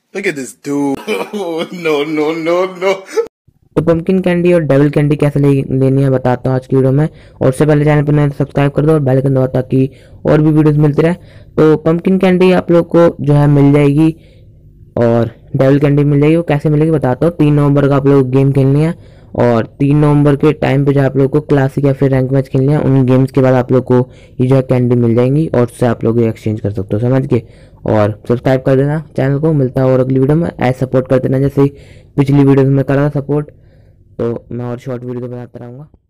Look at this dude. No, no, no, no. तो pumpkin candy और devil candy कैसे लेनी है बताता हूँ आज की वीडियो में। और उससे पहले चैनल पर नए सब्सक्राइब कर दो और बेल आइकन दबाओ ताकि और भी वीडियोस मिलते रहे। तो पंपकिन कैंडी आप लोग को जो है मिल जाएगी और डेविल कैंडी मिल जाएगी। वो कैसे मिलेगी बताता हूँ। 3 नवंबर का आप लोग गेम खेलनी है और 3 नवंबर के टाइम पे जो आप लोग को क्लासिक या फिर रैंक मैच खेलनी है। उन गेम्स के बाद आप लोग को ये जो है कैंडी मिल जाएंगी और उससे आप लोग एक्सचेंज कर सकते हो, समझ के। और सब्सक्राइब कर देना चैनल को। मिलता है और अगली वीडियो में। ऐसे सपोर्ट कर देना जैसे पिछली वीडियो में करा था सपोर्ट। तो मैं और शॉर्ट वीडियो बनाता रहूँगा।